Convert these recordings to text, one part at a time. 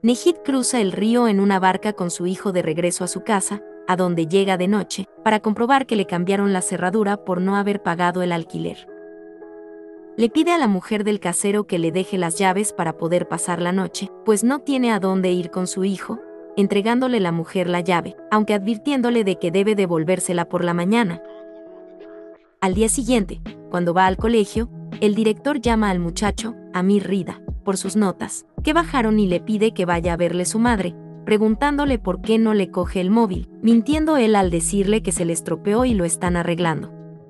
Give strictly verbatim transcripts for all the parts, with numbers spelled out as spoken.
Nehit cruza el río en una barca con su hijo de regreso a su casa, a donde llega de noche, para comprobar que le cambiaron la cerradura por no haber pagado el alquiler. Le pide a la mujer del casero que le deje las llaves para poder pasar la noche, pues no tiene a dónde ir con su hijo, entregándole la mujer la llave, aunque advirtiéndole de que debe devolvérsela por la mañana. Al día siguiente, cuando va al colegio, el director llama al muchacho, Amir Rida, por sus notas, que bajaron y le pide que vaya a verle su madre, preguntándole por qué no le coge el móvil, mintiendo él al decirle que se le estropeó y lo están arreglando.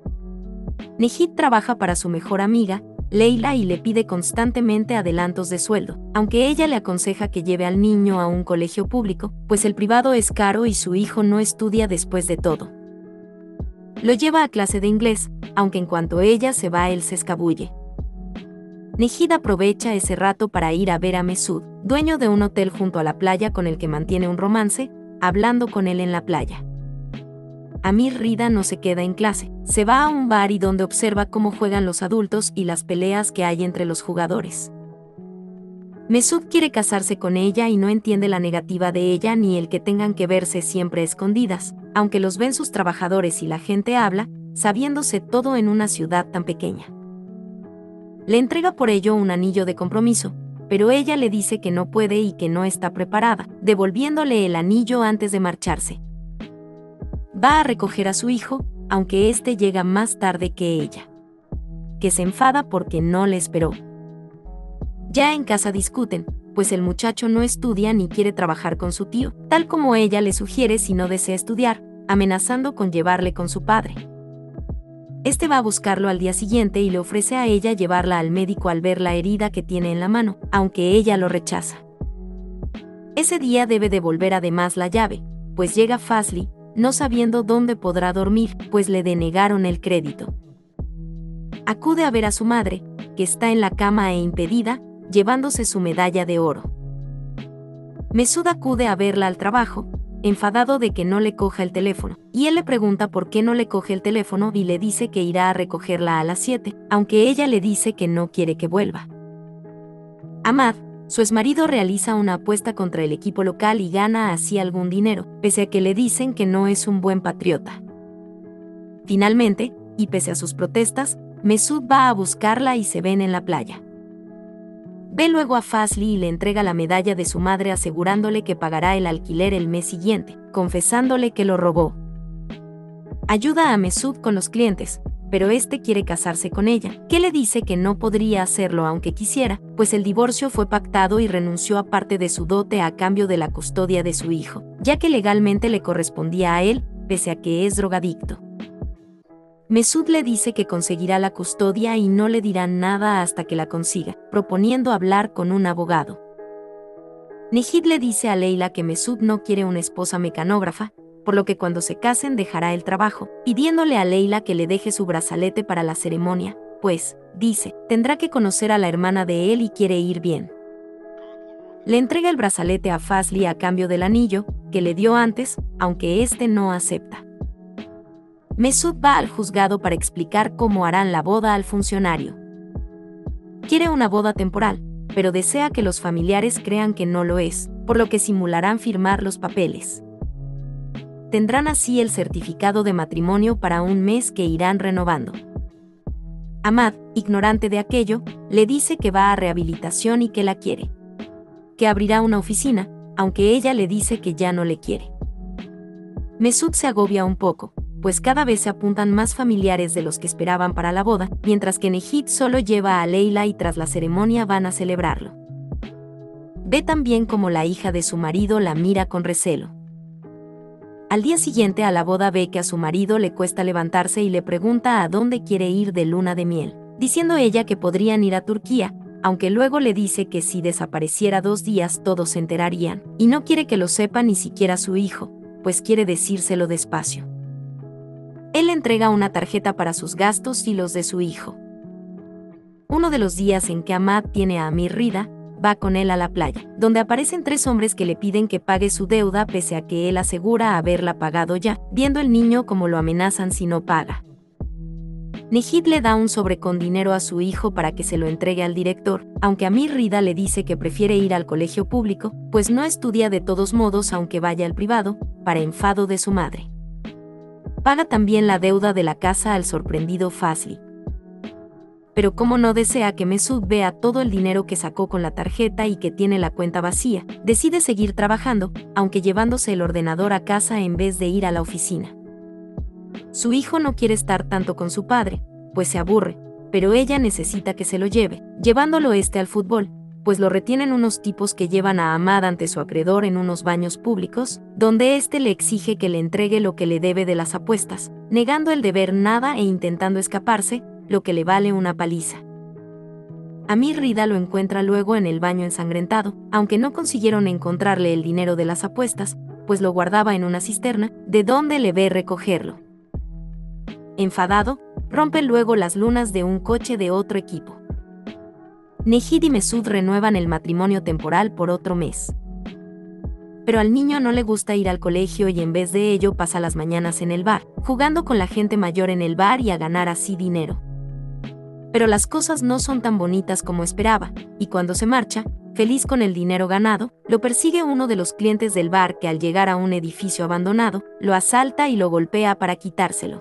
Nehit trabaja para su mejor amiga, Leila, y le pide constantemente adelantos de sueldo, aunque ella le aconseja que lleve al niño a un colegio público, pues el privado es caro y su hijo no estudia después de todo. Lo lleva a clase de inglés, aunque en cuanto ella se va él se escabulle. Nehit aprovecha ese rato para ir a ver a Mesud, dueño de un hotel junto a la playa con el que mantiene un romance, hablando con él en la playa. Amir Rida no se queda en clase, se va a un bar y donde observa cómo juegan los adultos y las peleas que hay entre los jugadores. Mesud quiere casarse con ella y no entiende la negativa de ella ni el que tengan que verse siempre escondidas, aunque los ven sus trabajadores y la gente habla, sabiéndose todo en una ciudad tan pequeña. Le entrega por ello un anillo de compromiso, pero ella le dice que no puede y que no está preparada, devolviéndole el anillo antes de marcharse. Va a recoger a su hijo, aunque éste llega más tarde que ella, que se enfada porque no le esperó. Ya en casa discuten, pues el muchacho no estudia ni quiere trabajar con su tío, tal como ella le sugiere si no desea estudiar, amenazando con llevarle con su padre. Este va a buscarlo al día siguiente y le ofrece a ella llevarla al médico al ver la herida que tiene en la mano, aunque ella lo rechaza. Ese día debe devolver además la llave, pues llega Fazli, no sabiendo dónde podrá dormir, pues le denegaron el crédito. Acude a ver a su madre, que está en la cama e impedida, llevándose su medalla de oro. Mesud acude a verla al trabajo, enfadado de que no le coja el teléfono, y él le pregunta por qué no le coge el teléfono y le dice que irá a recogerla a las siete, aunque ella le dice que no quiere que vuelva. Ahmad, su exmarido, realiza una apuesta contra el equipo local y gana así algún dinero, pese a que le dicen que no es un buen patriota. Finalmente, y pese a sus protestas, Mesud va a buscarla y se ven en la playa. Ve luego a Fazli y le entrega la medalla de su madre asegurándole que pagará el alquiler el mes siguiente, confesándole que lo robó. Ayuda a Mesud con los clientes, pero este quiere casarse con ella, que le dice que no podría hacerlo aunque quisiera, pues el divorcio fue pactado y renunció a parte de su dote a cambio de la custodia de su hijo, ya que legalmente le correspondía a él, pese a que es drogadicto. Mesud le dice que conseguirá la custodia y no le dirán nada hasta que la consiga, proponiendo hablar con un abogado. Nehit le dice a Leila que Mesud no quiere una esposa mecanógrafa, por lo que cuando se casen dejará el trabajo, pidiéndole a Leila que le deje su brazalete para la ceremonia, pues, dice, tendrá que conocer a la hermana de él y quiere ir bien. Le entrega el brazalete a Fazli a cambio del anillo, que le dio antes, aunque este no acepta. Mesud va al juzgado para explicar cómo harán la boda al funcionario. Quiere una boda temporal, pero desea que los familiares crean que no lo es, por lo que simularán firmar los papeles. Tendrán así el certificado de matrimonio para un mes que irán renovando. Ahmad, ignorante de aquello, le dice que va a rehabilitación y que la quiere. Que abrirá una oficina, aunque ella le dice que ya no le quiere. Mesud se agobia un poco, pues cada vez se apuntan más familiares de los que esperaban para la boda, mientras que Nehit solo lleva a Leila y tras la ceremonia van a celebrarlo. Ve también como la hija de su marido la mira con recelo. Al día siguiente a la boda ve que a su marido le cuesta levantarse y le pregunta a dónde quiere ir de luna de miel, diciendo ella que podrían ir a Turquía, aunque luego le dice que si desapareciera dos días todos se enterarían, y no quiere que lo sepa ni siquiera su hijo, pues quiere decírselo despacio. Él le entrega una tarjeta para sus gastos y los de su hijo. Uno de los días en que Ahmad tiene a Amir Rida, va con él a la playa, donde aparecen tres hombres que le piden que pague su deuda pese a que él asegura haberla pagado ya, viendo el niño como lo amenazan si no paga. Nehid le da un sobre con dinero a su hijo para que se lo entregue al director, aunque Amir Rida le dice que prefiere ir al colegio público, pues no estudia de todos modos aunque vaya al privado, para enfado de su madre. Paga también la deuda de la casa al sorprendido Fazli. Pero como no desea que Mesud vea todo el dinero que sacó con la tarjeta y que tiene la cuenta vacía, decide seguir trabajando, aunque llevándose el ordenador a casa en vez de ir a la oficina. Su hijo no quiere estar tanto con su padre, pues se aburre, pero ella necesita que se lo lleve, llevándolo este al fútbol, pues lo retienen unos tipos que llevan a Ahmad ante su acreedor en unos baños públicos, donde éste le exige que le entregue lo que le debe de las apuestas, negando el deber nada e intentando escaparse, lo que le vale una paliza. Amir Rida lo encuentra luego en el baño ensangrentado, aunque no consiguieron encontrarle el dinero de las apuestas, pues lo guardaba en una cisterna, de donde le ve recogerlo. Enfadado, rompe luego las lunas de un coche de otro equipo. Nehid y Mesud renuevan el matrimonio temporal por otro mes. Pero al niño no le gusta ir al colegio y en vez de ello pasa las mañanas en el bar, jugando con la gente mayor en el bar y a ganar así dinero. Pero las cosas no son tan bonitas como esperaba, y cuando se marcha, feliz con el dinero ganado, lo persigue uno de los clientes del bar que al llegar a un edificio abandonado, lo asalta y lo golpea para quitárselo.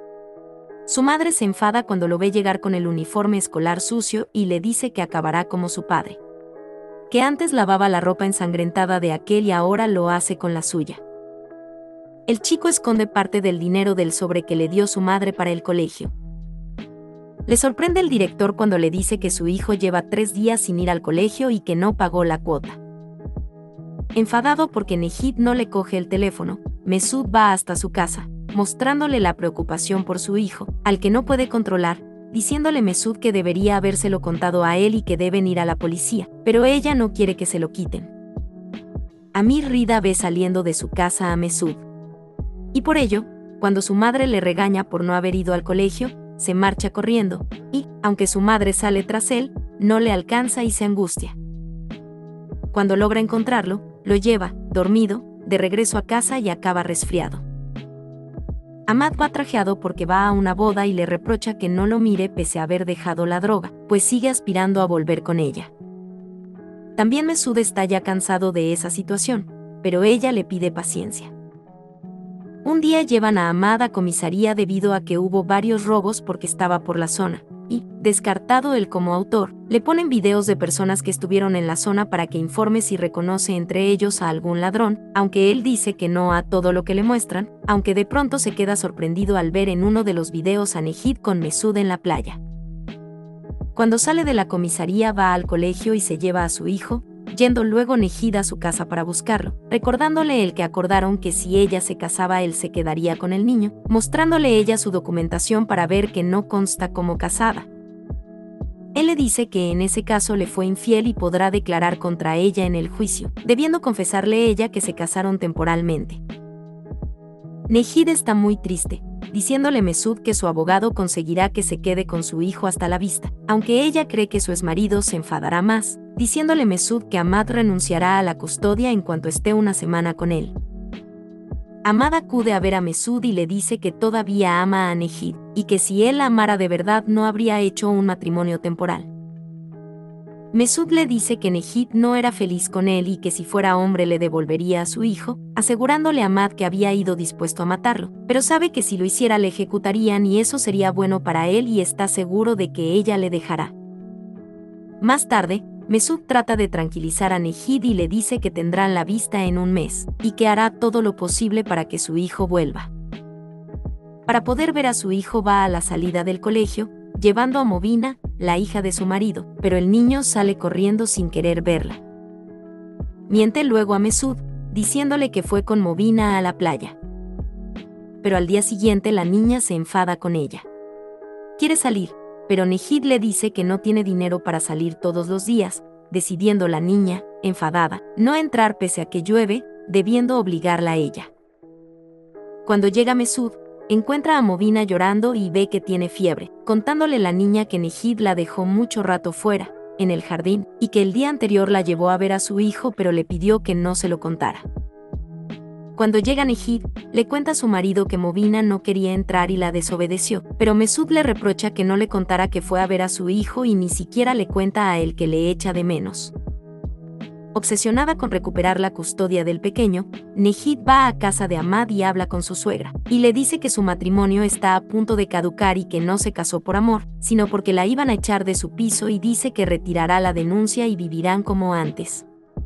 Su madre se enfada cuando lo ve llegar con el uniforme escolar sucio y le dice que acabará como su padre. Que antes lavaba la ropa ensangrentada de aquel y ahora lo hace con la suya. El chico esconde parte del dinero del sobre que le dio su madre para el colegio. Le sorprende el director cuando le dice que su hijo lleva tres días sin ir al colegio y que no pagó la cuota. Enfadado porque Nehid no le coge el teléfono, Mesud va hasta su casa, mostrándole la preocupación por su hijo, al que no puede controlar, diciéndole Mesud que debería habérselo contado a él y que deben ir a la policía, pero ella no quiere que se lo quiten. Amir Rida ve saliendo de su casa a Mesud. Y por ello, cuando su madre le regaña por no haber ido al colegio, se marcha corriendo, y, aunque su madre sale tras él, no le alcanza y se angustia. Cuando logra encontrarlo, lo lleva, dormido, de regreso a casa y acaba resfriado. Ahmad va trajeado porque va a una boda y le reprocha que no lo mire pese a haber dejado la droga, pues sigue aspirando a volver con ella. También Mesud está ya cansado de esa situación, pero ella le pide paciencia. Un día llevan a Ahmad a comisaría debido a que hubo varios robos porque estaba por la zona, y, descartado él como autor, le ponen videos de personas que estuvieron en la zona para que informe si reconoce entre ellos a algún ladrón, aunque él dice que no a todo lo que le muestran, aunque de pronto se queda sorprendido al ver en uno de los videos a Nehid con Mesud en la playa. Cuando sale de la comisaría va al colegio y se lleva a su hijo, yendo luego Nehid a su casa para buscarlo, recordándole el que acordaron que si ella se casaba él se quedaría con el niño, mostrándole ella su documentación para ver que no consta como casada. Él le dice que en ese caso le fue infiel y podrá declarar contra ella en el juicio, debiendo confesarle ella que se casaron temporalmente. Nehid está muy triste, diciéndole Mesud que su abogado conseguirá que se quede con su hijo hasta la vista, aunque ella cree que su exmarido se enfadará más, diciéndole Mesud que Ahmad renunciará a la custodia en cuanto esté una semana con él. Ahmad acude a ver a Mesud y le dice que todavía ama a Nehid, y que si él la amara de verdad no habría hecho un matrimonio temporal. Mesud le dice que Nehid no era feliz con él y que si fuera hombre le devolvería a su hijo, asegurándole a Ahmad que había ido dispuesto a matarlo, pero sabe que si lo hiciera le ejecutarían y eso sería bueno para él y está seguro de que ella le dejará. Más tarde, Mesud trata de tranquilizar a Nehid y le dice que tendrán la vista en un mes, y que hará todo lo posible para que su hijo vuelva. Para poder ver a su hijo va a la salida del colegio, llevando a Movina, la hija de su marido, pero el niño sale corriendo sin querer verla. Miente luego a Mesud, diciéndole que fue con Movina a la playa. Pero al día siguiente la niña se enfada con ella. Quiere salir, pero Nehid le dice que no tiene dinero para salir todos los días, decidiendo la niña, enfadada, no entrar pese a que llueve, debiendo obligarla a ella. Cuando llega Mesud, encuentra a Movina llorando y ve que tiene fiebre, contándole la niña que Nehid la dejó mucho rato fuera, en el jardín, y que el día anterior la llevó a ver a su hijo pero le pidió que no se lo contara. Cuando llega Nehid, le cuenta a su marido que Movina no quería entrar y la desobedeció, pero Mesud le reprocha que no le contara que fue a ver a su hijo y ni siquiera le cuenta a él que le echa de menos. Obsesionada con recuperar la custodia del pequeño, Nehid va a casa de Ahmad y habla con su suegra, y le dice que su matrimonio está a punto de caducar y que no se casó por amor, sino porque la iban a echar de su piso, y dice que retirará la denuncia y vivirán como antes.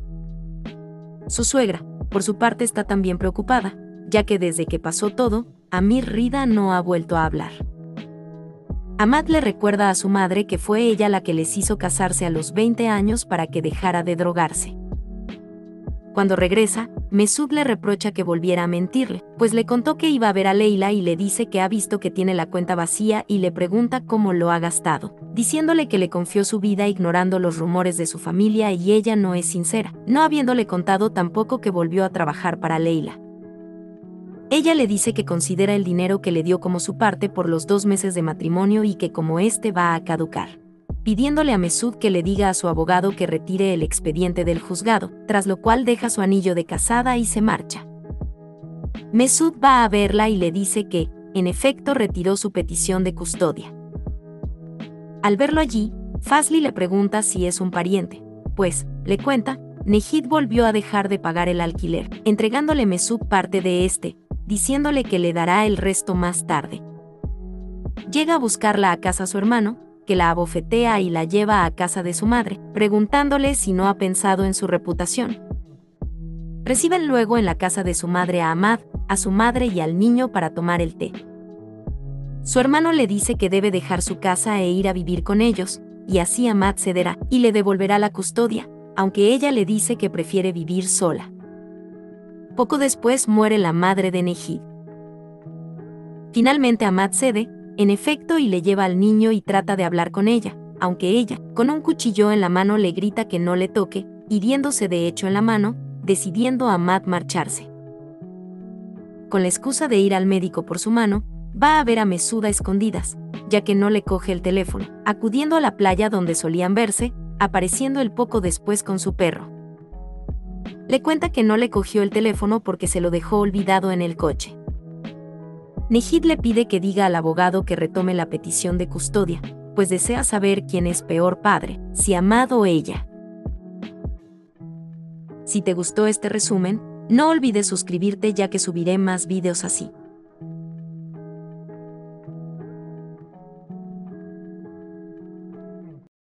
Su suegra, por su parte, está también preocupada, ya que desde que pasó todo, Amir Rida no ha vuelto a hablar. Ahmad le recuerda a su madre que fue ella la que les hizo casarse a los veinte años para que dejara de drogarse. Cuando regresa, Mesud le reprocha que volviera a mentirle, pues le contó que iba a ver a Leila y le dice que ha visto que tiene la cuenta vacía y le pregunta cómo lo ha gastado, diciéndole que le confió su vida ignorando los rumores de su familia y ella no es sincera, no habiéndole contado tampoco que volvió a trabajar para Leila. Ella le dice que considera el dinero que le dio como su parte por los dos meses de matrimonio y que como este va a caducar, pidiéndole a Mesud que le diga a su abogado que retire el expediente del juzgado, tras lo cual deja su anillo de casada y se marcha. Mesud va a verla y le dice que, en efecto, retiró su petición de custodia. Al verlo allí, Fazli le pregunta si es un pariente, pues, le cuenta, Nehid volvió a dejar de pagar el alquiler, entregándole Mesud parte de este, diciéndole que le dará el resto más tarde. Llega a buscarla a casa su hermano, que la abofetea y la lleva a casa de su madre, preguntándole si no ha pensado en su reputación. Reciben luego en la casa de su madre a Ahmad, a su madre y al niño para tomar el té. Su hermano le dice que debe dejar su casa e ir a vivir con ellos, y así Ahmad cederá y le devolverá la custodia, aunque ella le dice que prefiere vivir sola. Poco después muere la madre de Nehid. Finalmente Ahmad cede, en efecto, y le lleva al niño y trata de hablar con ella, aunque ella, con un cuchillo en la mano, le grita que no le toque, hiriéndose de hecho en la mano, decidiendo Ahmad marcharse. Con la excusa de ir al médico por su mano, va a ver a Mesud a escondidas, ya que no le coge el teléfono, acudiendo a la playa donde solían verse, apareciendo él poco después con su perro. Le cuenta que no le cogió el teléfono porque se lo dejó olvidado en el coche. Nehid le pide que diga al abogado que retome la petición de custodia, pues desea saber quién es peor padre, si Ahmad o ella. Si te gustó este resumen, no olvides suscribirte, ya que subiré más videos así.